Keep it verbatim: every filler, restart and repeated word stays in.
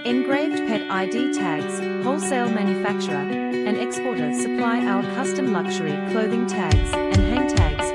Engraved Pet I D Tags, wholesale manufacturer and exporter, supply our custom luxury clothing tags and hang tags